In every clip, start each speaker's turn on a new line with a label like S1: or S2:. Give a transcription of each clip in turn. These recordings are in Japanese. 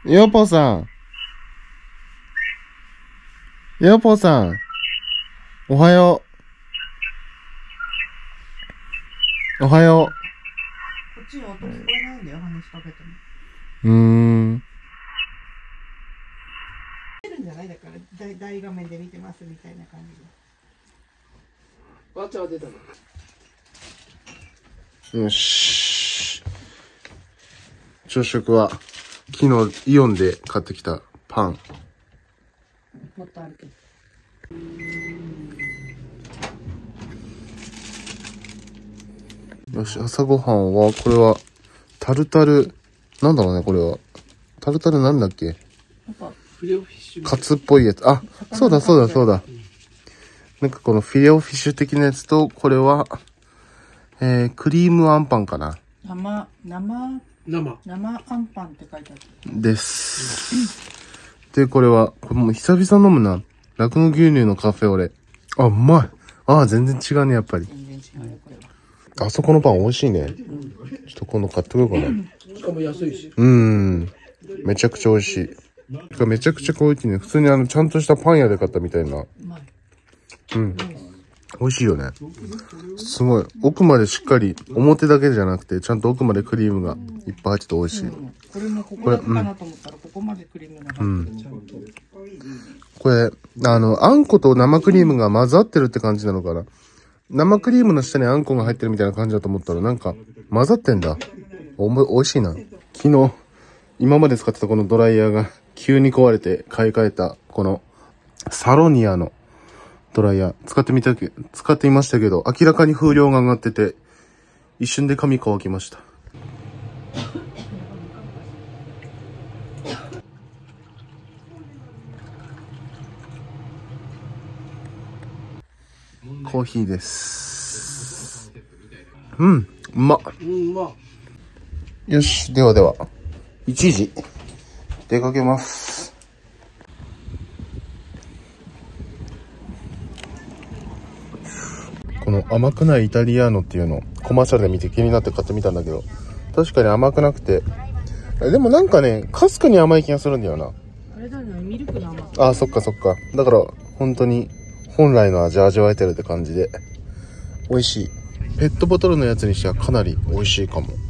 S1: ヨポさん。ヨポさん。おはよう。おはよ
S2: こっちは音聞こえないんだよ、話しかけても。出るんじゃない？だから大画面で見てますみたいな感じで。
S3: バーチャーは出たの。
S1: よし。朝食は、昨日イオンで買ってきたパン。
S2: もっとあるけど。
S1: よし、朝ごはんは、これは、タルタル、なんだろうね、これは。タルタルなんだっけ？
S2: なんか
S3: フィレオフィッシュ。
S1: カツっぽいやつ。あ、そうだそうだそうだ。なんかこのフィレオフィッシュ的なやつと、これは、クリームあんパンかな。
S2: 生あんパンって書いてある。
S1: です。で、これは、これもう久々飲むな。酪農牛乳のカフェオレ。あ、うまい。あ、全然違うね、やっぱり。
S2: 全然違うよ、これは。
S1: あそこのパン美味しいね。ちょっと今度買ってこようかな。
S3: しかも安いし。
S1: めちゃくちゃ美味しい。てかめちゃくちゃ美味しいね。普通にちゃんとしたパン屋で買ったみたいな。
S2: うまい。
S1: 美味しいよね。すごい。奥までしっかり、表だけじゃなくて、ちゃんと奥までクリームがいっぱい入ってて美味しい。
S2: これもここだけかなと思ったら、ここまでクリームが入ってる、ちゃんと。
S1: これ、あんこと生クリームが混ざってるって感じなのかな。生クリームの下にあんこが入ってるみたいな感じだと思ったら、なんか、混ざってんだ。美味しいな。昨日、今まで使ってたこのドライヤーが急に壊れて買い替えた、この、サロニアのドライヤー。使ってみましたけど、明らかに風量が上がってて、一瞬で髪乾きました。コーヒーです。うまっ。よし、ではでは、1時、出かけます。この甘くないイタリアーノっていうの、コマーシャルで見て気になって買ってみたんだけど、確かに甘くなくて、でもなんかね、かすかに甘い気がするんだよな。
S2: あれだね、ミルクの甘さ。
S1: あ、そっかそっか。だから、本当に、本来の味味わえてるって感じで、美味しい。ペットボトルのやつにしてはかなり美味しいかも。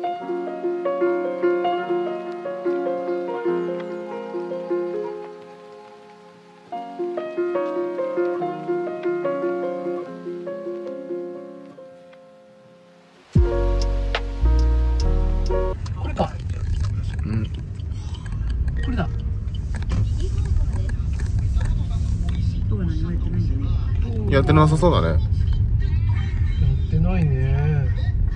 S3: これか。これだ。
S2: 音が何もやってないんだね。
S1: やってなさそうだね。
S3: やってないね。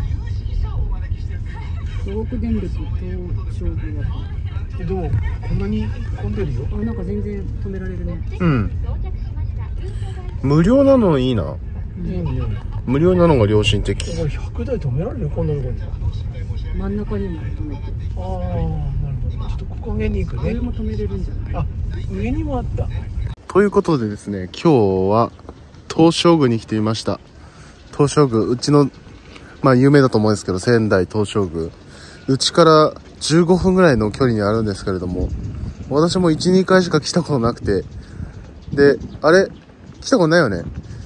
S2: 東北電力東照宮パン。
S3: でも、こんなに混んでるよ。
S2: あ、なんか全然止められるね。
S1: 無料なのいいな。
S3: いいね。
S1: 無料なのが良心的。
S3: これ100台止められるよ、こんなとこに。
S2: 真ん中にも止めて。
S3: ああ、なるほど。ちょっとここ上に行くね。
S2: 上も止めれるんじゃない？
S3: あ、上にもあった。
S1: ということでですね、今日は東照宮に来ていました。東照宮、うちの、まあ有名だと思うんですけど、仙台東照宮。うちから15分ぐらいの距離にあるんですけれども、私も1、2回しか来たことなくて、で、あれ来たことないよね。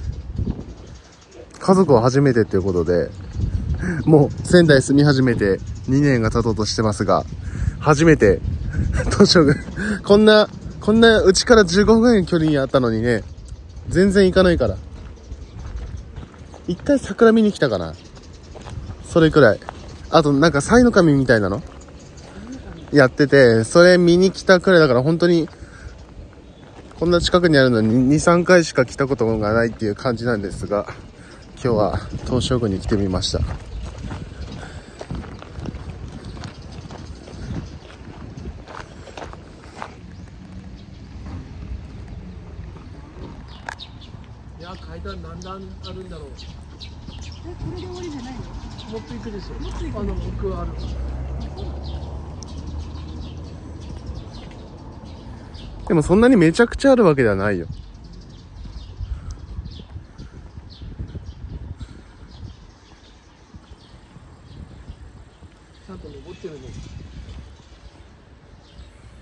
S1: 家族は初めてっていうことで、もう仙台住み始めて2年が経とうとしてますが、初めて東照宮、こんなうちから15分ぐらいの距離にあったのにね、全然行かないから。一回桜見に来たかな。それくらい。あとなんかサイの神みたいなのやってて、それ見に来たくらいだから、本当にこんな近くにあるのに2、3回しか来たことがないっていう感じなんですが、今日は東照宮に来てみました。
S3: いや、階段何段あるんだろう。
S2: これで終わりじゃないの？
S3: もっと行くでしょ。僕ある。
S1: でもそんなにめちゃくちゃあるわけではないよ。
S3: ちゃんと登ってるね。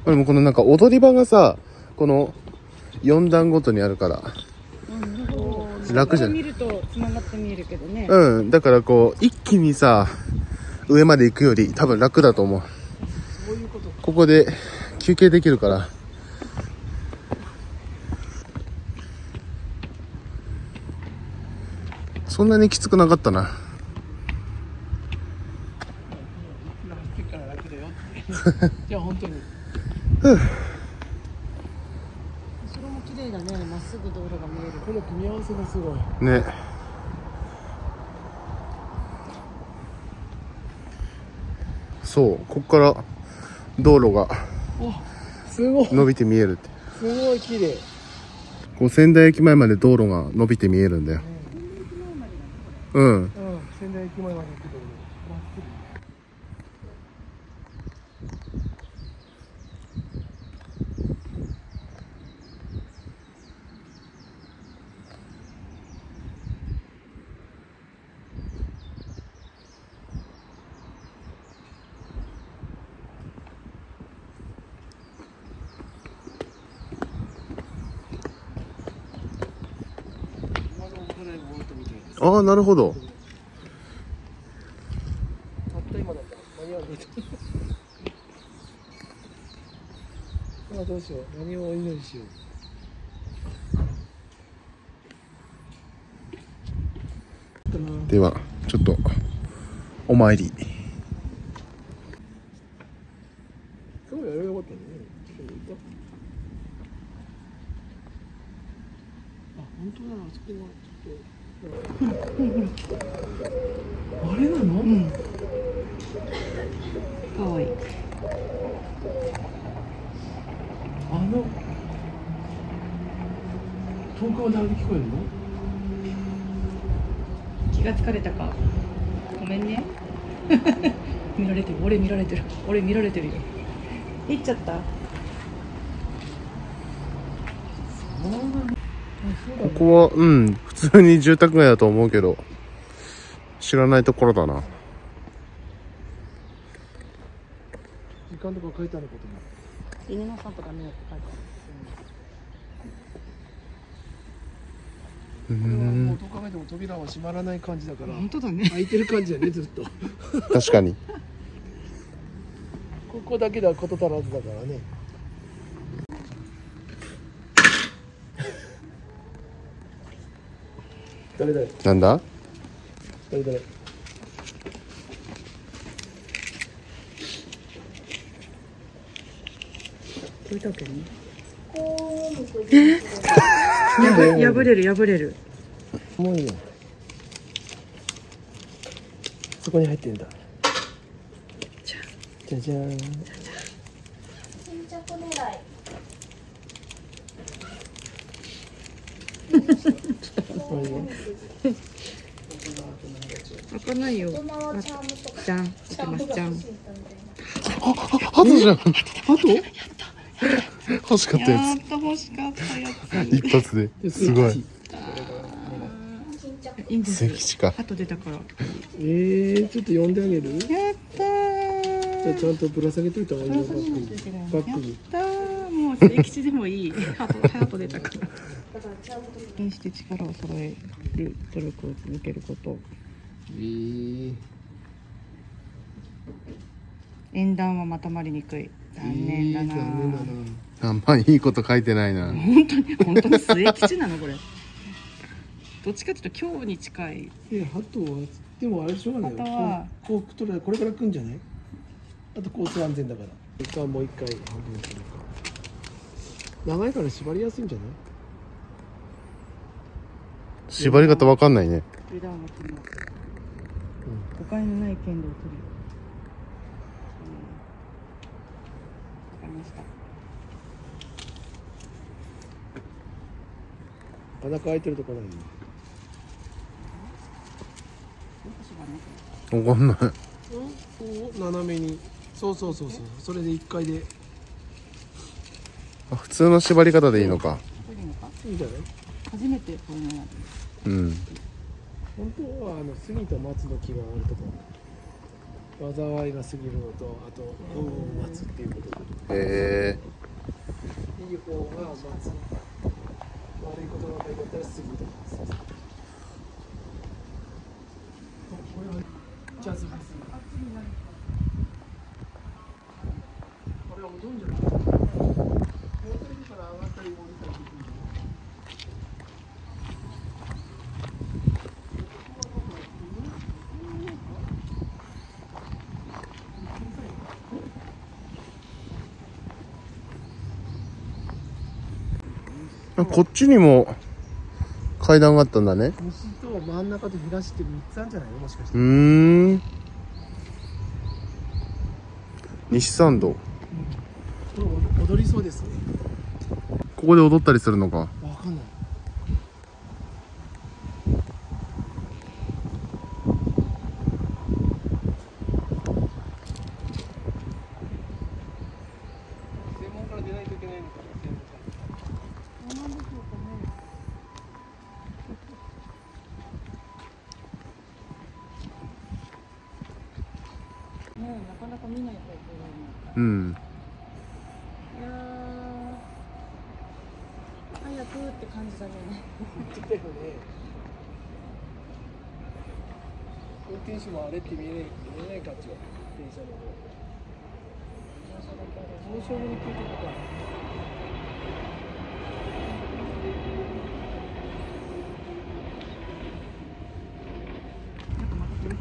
S1: でもこのなんか踊り場がさ、この4段ごとにあるから、楽じゃない？
S2: 見ると繋がって見えるけどね。
S1: うん。だからこう、一気にさ、上まで行くより多分楽だと思う。ここで休憩できるから。そんなにきつくなかったな。
S3: じゃあ本当に。
S2: 後ろも綺麗だね。まっすぐ道路が見える。
S3: この組み合わせがすごい。
S1: ね。そう、ここから道路が
S3: すごい
S1: 伸びて見えるって。
S3: すごい綺麗。
S1: こう仙台駅前まで道路が伸びて見えるんだよ。うん。
S3: うん、仙台駅前まで行くところまっすぐ。
S1: ああ、なるほど。
S3: たった今だったら間に合わないと。今どうしよう。何をお祈りしよう。
S1: では、ちょっと、お参り。
S3: 今日やればよかったね。あ、本当だ。あそこはちょっと。あれなの？
S2: うん。かわいい。
S3: 遠くまで聞こえるの？
S2: 気がつかれたか。ごめんね。見られてる。俺見られてる。俺見られてるよ。行っちゃった。
S1: ここは、うん、普通に住宅街だと思うけど、知らないところだな。
S3: 時間とか書いてあることも。
S2: 犬の散歩ダメよって書いてある。
S3: これはもうどう考えても扉は閉まらない感じだから。
S2: 本当だね。
S3: 開いてる感じだね、ずっと。
S1: 確かに。
S3: ここだけでは事足らずだからね。誰
S1: なんだ？
S3: 誰
S2: これだけね。破れる。
S3: もういいよ。そこに入ってんだ。じゃじゃーん。
S4: 先着狙い。
S2: 開かないよ。
S4: 大人はチャームとか。
S2: じゃん。開けますじゃん。
S1: ハトじゃん。
S3: ハト？
S1: 欲しかったや
S2: 欲しかったや
S1: つ。一発で。すごい。
S2: いいんですよ。
S1: 関地か。
S2: ハト出たから。
S3: ちょっと呼んであげる？
S2: やったー。
S3: じゃあちゃんとぶら下げといた方がいいよ、バッグに。バッグに。
S2: やったー。もう聖吉でもいい。ハト出たから。にして力を揃える努力を続けること。縁談はまとまりにくい。残念だな。
S3: 残念だな。
S1: あんまいいこと書いてないな。
S2: 本当に末吉なのこれ。どっちかというと今日に近い。
S3: ハトはでもあれしょうがないよ。
S2: ハトは
S3: 幸福取れこれから来るんじゃない？あと交通安全だから。もう一回半分するか。長いから縛りやすいんじゃない？
S1: 縛り方わかんないね。
S2: 油断は禁物。誤解のない剣道を取る。わかりました。
S3: 穴開いてるとこないの？
S1: わかんない。
S3: こう斜めに。そうそれで1階で
S1: あ、普通の縛り方でいいのか。
S3: いいんじゃない？
S2: 初めてこういうのやる。
S1: うん。
S3: 本当は杉と松の木があるところ。 災いが過ぎるのと、あと幸運を待つっていうことで。
S1: へえ。
S3: いい方が待つ。悪いことが書いてあったら過ぎる。ジャズです。これはうどんじゃない。から上がったり降りたりできる。
S1: こっちにも階段があったんだね。
S3: 西と真ん中と東って3つあるんじゃないの、もしかして。
S1: 西参道。
S3: これ踊りそうですね。
S1: ここで踊ったりするのか。
S3: わかんない。専門から出ないといけないのかな。
S2: ね、なかなか見ないタイプ
S1: うん。
S2: いや早くって感じだね。
S3: 言ってたよね。運転手もあれって見えないかっていう電車の方。上昇に聞いてることは。
S2: なんかまたこれ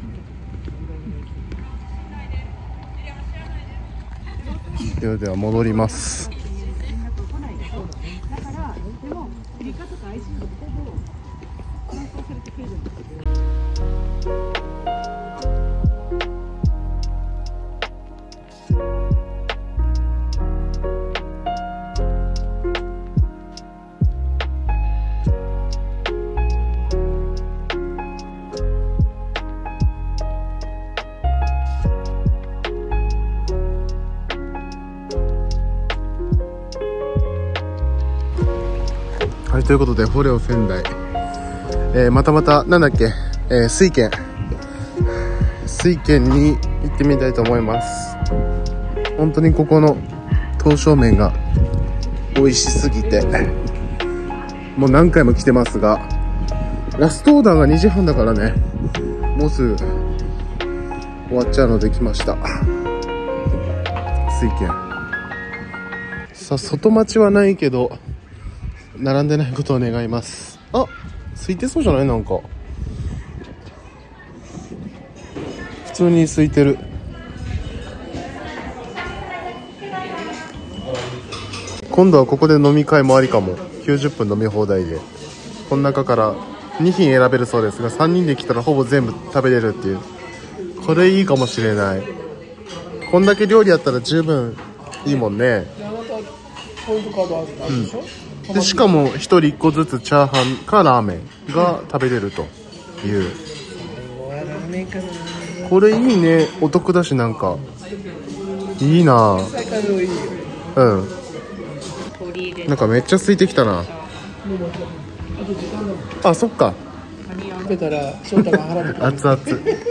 S1: ではでは戻ります。
S2: 連絡来ないでしょ。だからでもクリカとか IC のほぼ搬送されてくるんですよ。
S1: はい、ということで、フォレオ仙台。またなんだっけ、水軒に行ってみたいと思います。本当にここの刀削麺が美味しすぎて、もう何回も来てますが、ラストオーダーが2時半だからね、もうすぐ終わっちゃうので来ました。水軒。さあ、外待ちはないけど、並んでないことを願います。あ、空いてそうじゃない？なんか普通に空いてる。今度はここで飲み会もありかも。90分飲み放題で、この中から2品選べるそうですが、3人で来たらほぼ全部食べれるっていう。これいいかもしれない。こんだけ料理あったら十分いいもんね。
S3: で、あなたポイントカードあるでしょ。
S1: でしかも1人1個ずつチャーハンかラーメンが食べれるという。
S3: ラーメンかな。
S1: これいいね。お得だし、なんかいいな。
S3: 最下位いいよ。
S1: うん。なんかめっちゃ空いてきたな。
S3: あと時間だもん。
S1: あ、そっか。
S3: 食べたら翔太が払ってくれる。
S1: 熱々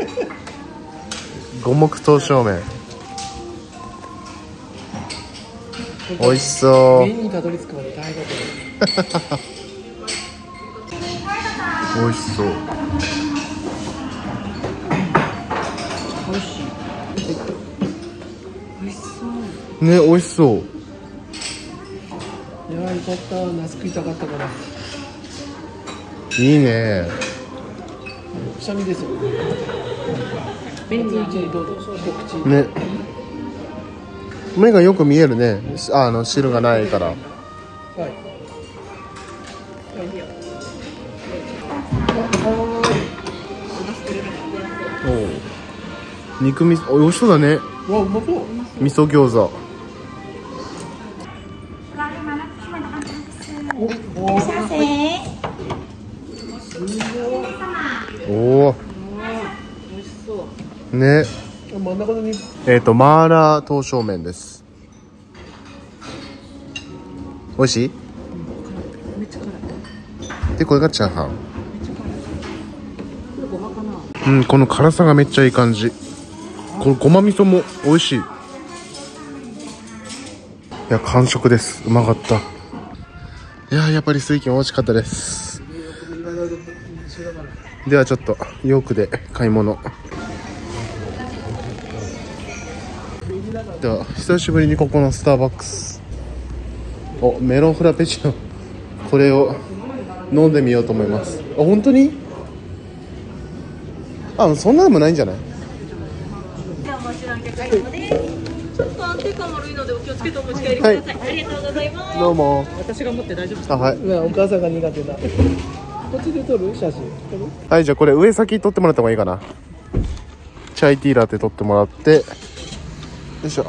S1: 五目刀削麺美味しそう。
S3: 麺にたどり着くまで大変だった。
S1: 美味しそう。
S2: 美味しい。美味しそう。
S1: ね、美味しそう。
S3: いやー、よかった。ナス食いたかったから。
S1: いいね。
S3: くしゃみですよ。麺にどうぞ。一口。
S1: ね。目がよく見えるね。汁がないから。
S3: はい。
S1: おう。肉味噌、美味しそうだね。
S3: うわ、うまそう。
S1: 味噌餃子。おお。
S2: 美味しそう。
S1: ね。
S3: 真ん中のに。
S1: マーラー刀削麺です。美味しい？
S2: めっちゃ辛い。
S1: で、これがチャーハン。
S2: めっちゃ辛い。これごまかな。
S1: うん、この辛さがめっちゃいい感じ。 このごま味噌も美味しい。いや、完食です。うまかった。いや、やっぱり水金美味しかったです。ではちょっとヨークで買い物。では久しぶりにここのスターバックス、メロンフラペチーノ、これを飲んでみようと思います。本当にそんなでもないんじゃない？
S2: じゃあお待ちのお客様で、ちょっと安定感悪いのでお気をつけてお持ち帰りください。ありがとうございます。
S1: どうも。
S2: 私が持って大丈夫ですか？
S1: はい。
S3: お母さんが苦手だ。こっちで撮る写真。
S1: はい、じゃあこれ上先撮ってもらった方がいいかな。チャイティーラテ撮ってもらって、よいしょ。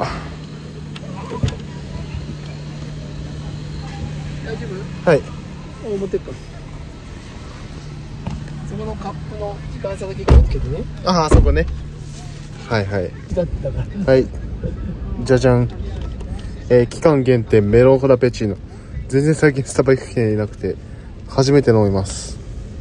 S3: 大丈夫？
S1: はい。
S3: 持ってっか。そこのカップの時間差だけ気をつけてね。
S1: あそこね。はいはい。
S3: だったから。
S1: はい。じゃじゃん。期間限定メロンフラペチーノ。全然最近スタバ行く気いなくて、初めて飲みます。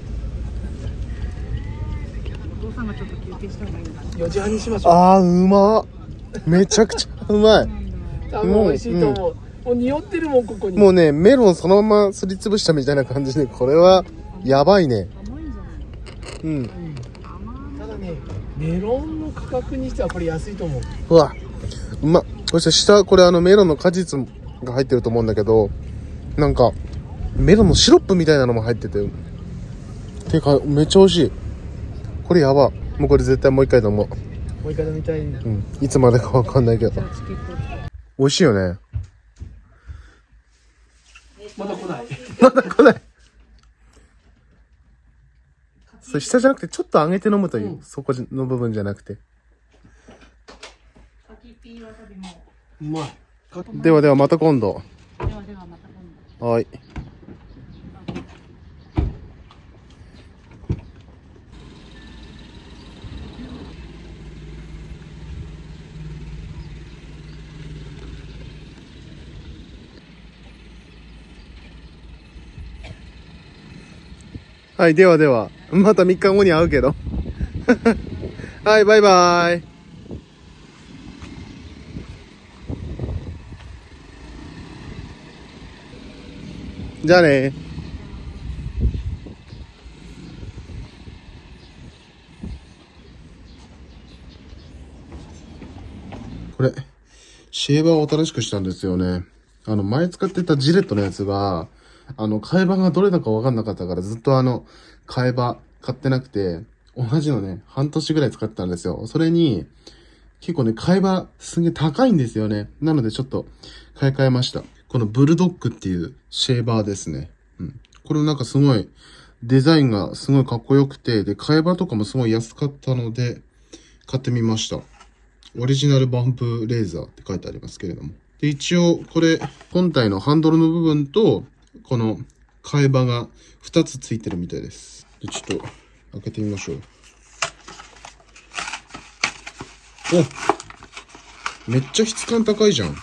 S2: お父さんがちょっと休憩した方がいいのかな。
S3: 4時半にしましょう。
S1: うま。めちゃくちゃうまい。
S3: 多分美味しいと思う。もう匂ってるもん、ここに。
S1: もうね、メロンそのまますりつぶしたみたいな感じで、これはやばいね。
S2: 甘いんじゃない？
S1: うん。
S3: ただね、メロンの価格にしてはこれ安いと思う。
S1: うわ、うまっ。そして下、これメロンの果実が入ってると思うんだけど、なんか、メロンのシロップみたいなのも入ってて、てか、めっちゃ美味しい。これやば。もうこれ絶対もう一回飲もう。
S3: もう一回飲みたい。
S1: いつまでかわかんないけど。
S2: じゃあチケット。
S1: 美味しいよね。
S3: まだ来ない。
S1: まだ来ない。それ下じゃなくて、ちょっと上げて飲むという、そこの部分じゃなくて。
S3: うまい。
S1: ではではまた今度。
S2: ではまた今度。
S1: はい。はい、ではでは、また3日後に会うけど。はい、バイバーイ。じゃあね。これ、シェーバーを新しくしたんですよね。前使ってたジレットのやつが、替え刃がどれだかわかんなかったからずっと替え刃買ってなくて、同じのね、半年ぐらい使ってたんですよ。それに、結構ね、替え刃すげえ高いんですよね。なのでちょっと買い替えました。このブルドッグっていうシェーバーですね。これなんかすごい、デザインがすごいかっこよくて、で、替え刃とかもすごい安かったので、買ってみました。オリジナルバンプレーザーって書いてありますけれども。で、一応、これ、本体のハンドルの部分と、この替え刃が2つついてるみたいです。で、ちょっと、開けてみましょう。めっちゃ質感高いじゃん。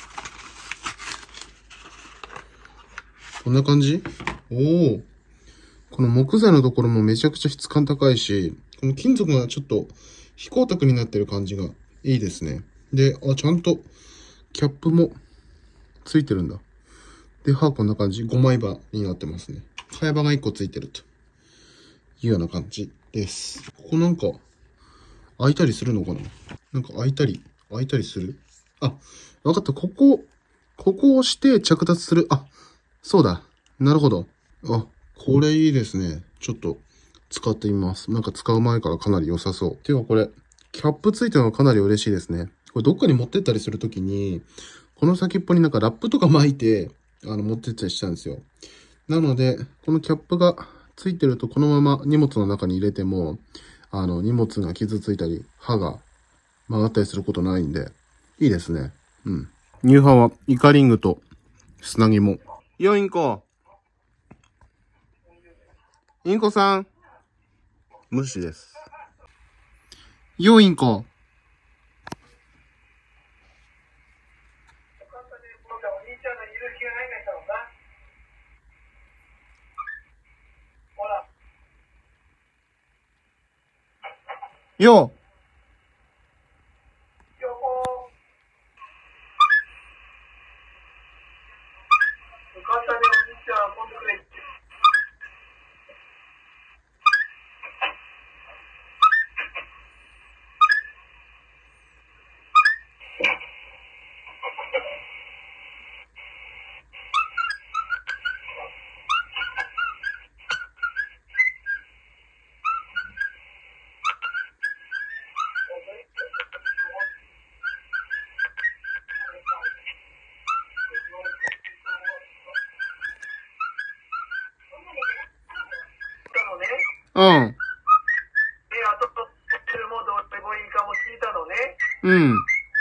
S1: こんな感じ？この木材のところもめちゃくちゃ質感高いし、この金属がちょっと非光沢になってる感じがいいですね。で、ちゃんとキャップもついてるんだ。で、こんな感じ。5枚刃になってますね。替え刃が1個ついてるというような感じです。ここなんか開いたりするのかな？なんか開いたりする？わかった。ここを押して着脱する。そうだ。なるほど。これいいですね。ちょっと使ってみます。なんか使う前からかなり良さそう。ていうかこれ、キャップついてるのがかなり嬉しいですね。これどっかに持ってったりするときに、この先っぽになんかラップとか巻いて、持ってったりしたんですよ。なので、このキャップがついてるとこのまま荷物の中に入れても、荷物が傷ついたり、刃が曲がったりすることないんで、いいですね。ニューハはイカリングと砂肝。よ、インコ。インコさん。無視です。よ、インコ。よ。 うん。
S3: で、あと、ホテルもどうしてもいいかも聞いたのね。
S1: うん。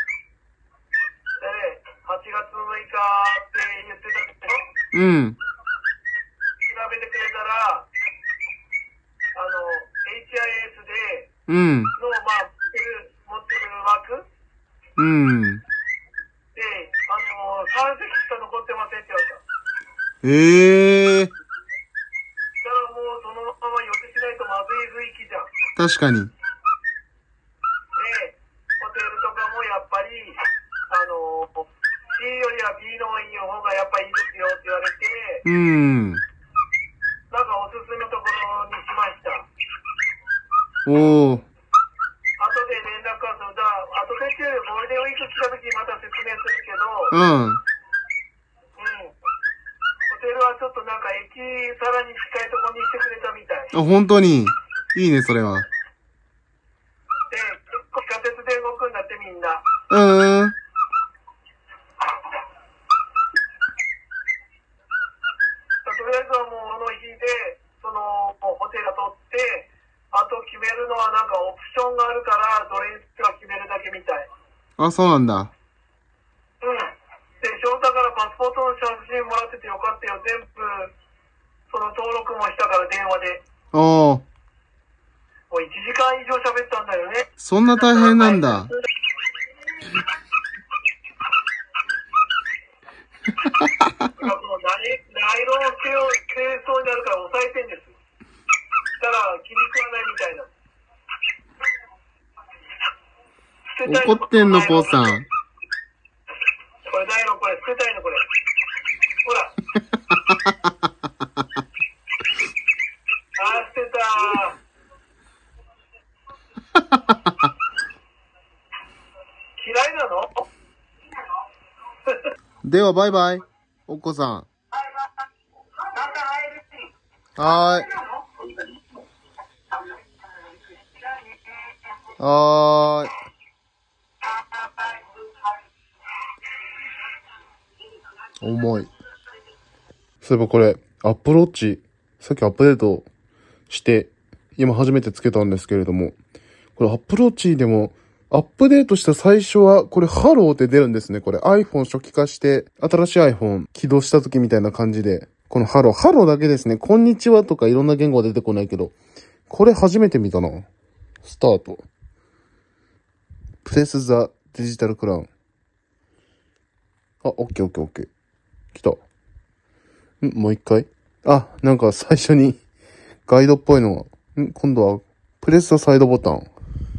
S3: で、8月6日って言ってたけど、
S1: うん。
S3: 調べてくれたら、HIS で、
S1: うん。
S3: の、まあ、持ってる枠
S1: うん。
S3: で、3席しか残ってませんって言われた。
S1: ええー。
S3: だからもうそのまま予定しないとまずい雰囲気じゃん。
S1: 確かに。
S3: で、ホテルとかもやっぱり、C よりは B の方がやっぱいいですよって言われて、
S1: うん。
S3: なんかおすすめのところにしました。
S1: おー。
S3: 後で連絡はする。後でっていうよりゴールデンウィーク来た時にまた説明するけ
S1: うん。
S3: ど、ホテルはちょっとなんか駅さらに近いところにしてくれたみたい。
S1: あ、本当に。いいね、それは。
S3: で、結構地下鉄で動くんだってみんな。とりあえずはもうこの日で、ホテル取って、あと決めるのはなんかオプションがあるから、どれか決めるだけみたい。
S1: あ、そうなんだ。
S3: で、翔太からパスポートの写真もらっててよかったよ。全部、登録もしたから電話で。
S1: おー。
S3: もう1時間以上喋ったんだよね。
S1: そんな大変なんだ。
S3: ナイロン系装になるから抑えてんです。したら気に食わないみたいな。
S1: 怒ってんの、ポーさん。
S3: これナイロン、これ捨てたいの、これ。ほら。捨てた。嫌いなの？
S1: では、バイバイ。おっこさん。はーい。はーい。重い。そういえばこれ、アップルウォッチ、さっきアップデートして、今初めてつけたんですけれども、これアップルウォッチでも、アップデートした最初は、これハローって出るんですね。これ iPhone 初期化して、新しい iPhone 起動した時みたいな感じで、このハローだけですね。こんにちはとかいろんな言語は出てこないけど、これ初めて見たな。スタート。プレスザデジタルクラウン。あ、オッケー。来た。もう一回。あ、なんか最初にガイドっぽいのが。今度はプレスザサイドボタン。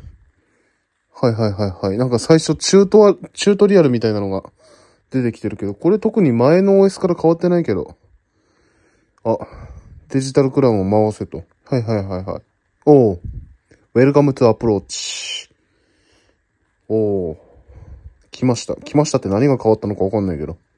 S1: はい。なんか最初チュートリアルみたいなのが出てきてるけど、これ特に前の OS から変わってないけど。あ、デジタルクラウンを回せと。はい。おー。Welcome to Apple Watch。おー。来ましたって何が変わったのかわかんないけど。